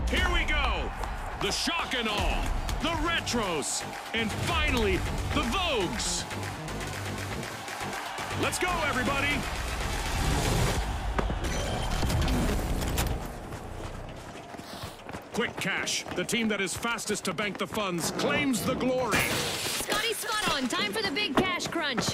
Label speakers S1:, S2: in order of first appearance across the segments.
S1: Here we go! The Shock and Awe, the Retros, and finally, the Vogues! Let's go, everybody! Quick cash. The team that is fastest to bank the funds claims the glory.
S2: Scotty, spot on. Time for the big cash crunch.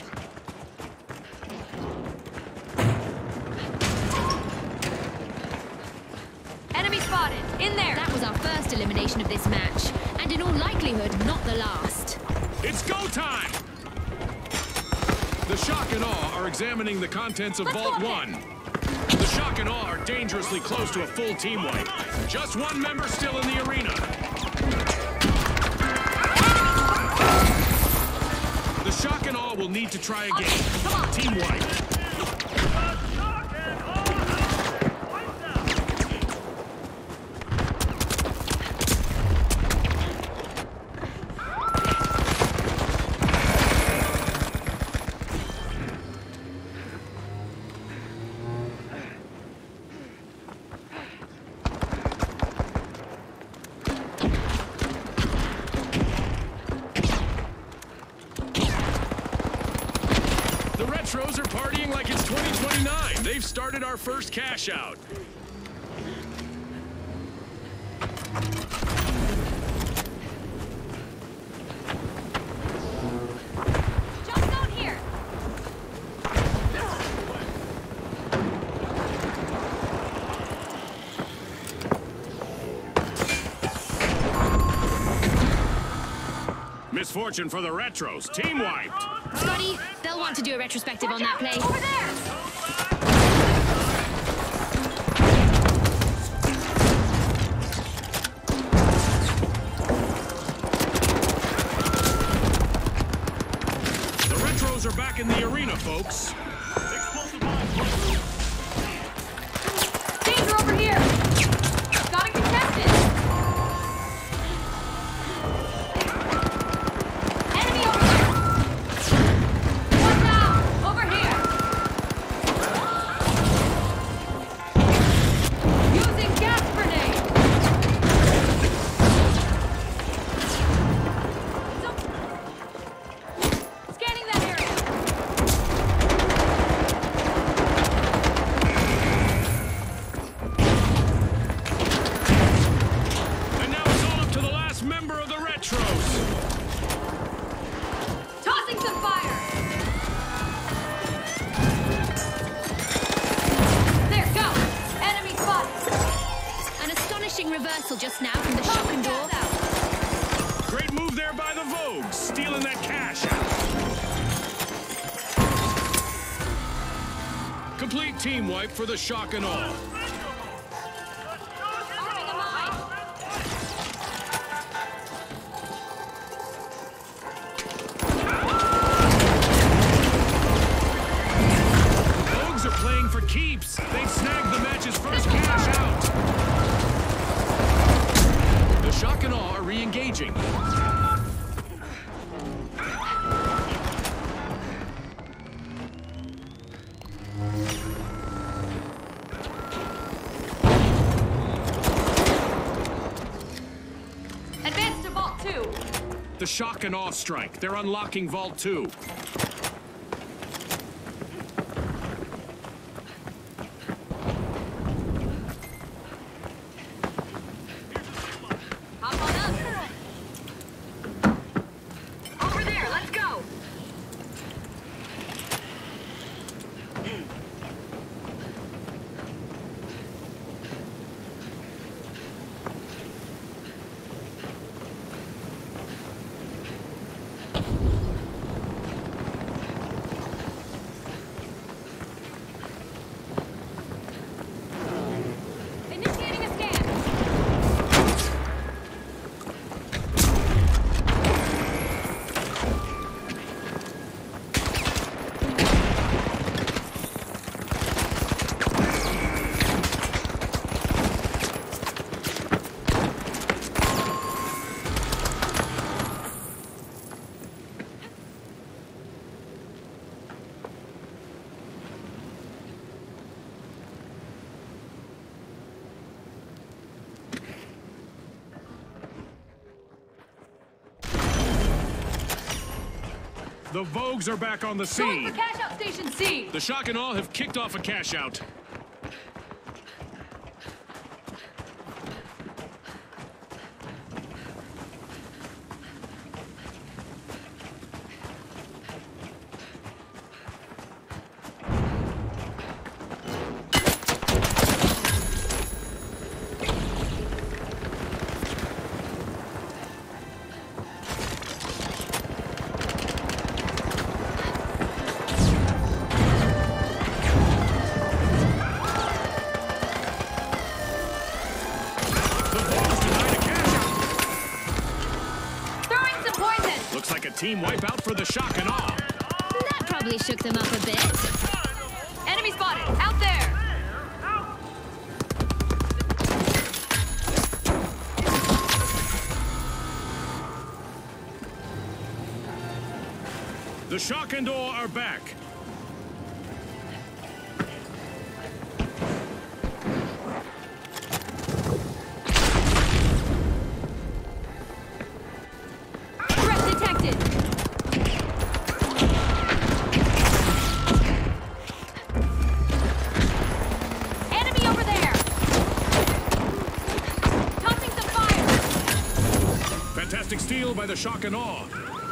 S2: Enemy spotted. In there. That was our first elimination of this match. And in all likelihood, not the last.
S1: It's go time! The Shock and Awe are examining the contents of Vault 1. The Shock and Awe are dangerously close to a full team wipe. Just one member still in the arena. The Shock and Awe will need to try again. Team wipe. The Retros are partying like it's 2029. They've started our first cash out.
S2: Jump down here.
S1: Misfortune for the Retros. Team wiped.
S2: Scotty, they'll want to do a retrospective on that play. Over there!
S1: The Retros are back in the arena, folks.
S2: Danger over here! Gotta contest it! Enemy over there! One down! Over here! Using gas grenade! Scanning that area!
S1: And now it's all up to the last member of the Retros.
S2: Tossing some fire! There, go! Enemy spotted! An astonishing reversal just now from the Shock and Awe.
S1: Great move there by the Vogues, stealing that cash out. Complete team wipe for the Shock and Awe.
S2: Arming a mine!
S1: Vogues are playing for keeps. They've snagged the match's first cash out. The Shock and Awe are re-engaging.
S2: Advance to Vault 2!
S1: The Shock and Awe strike. They're unlocking Vault 2.
S2: Hop on up! Over there, let's go!
S1: The Vogues are back on the
S2: Going
S1: scene.
S2: for cash out station C.
S1: The Shock and Awe have kicked off a cash out. Looks like a team wipeout for the Shock and Awe.
S2: That probably shook them up a bit.
S3: Enemy spotted! Out there!
S1: The Shock and Awe are back.
S2: Threat detected.
S3: Enemy over there! Tossing some fire!
S1: Fantastic steal by the Shock and Awe.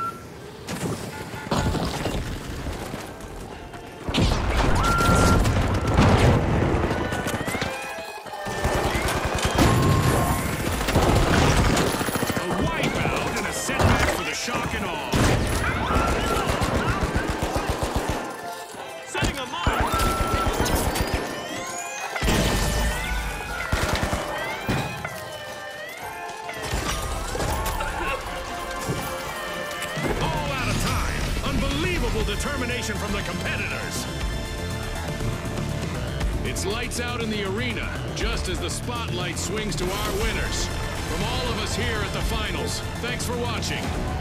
S1: Shock and Awe. Setting a mine. All out of time. Unbelievable determination from the competitors. It's lights out in the arena, just as the spotlight swings to our winners. From all of us here at the finals, thanks for watching.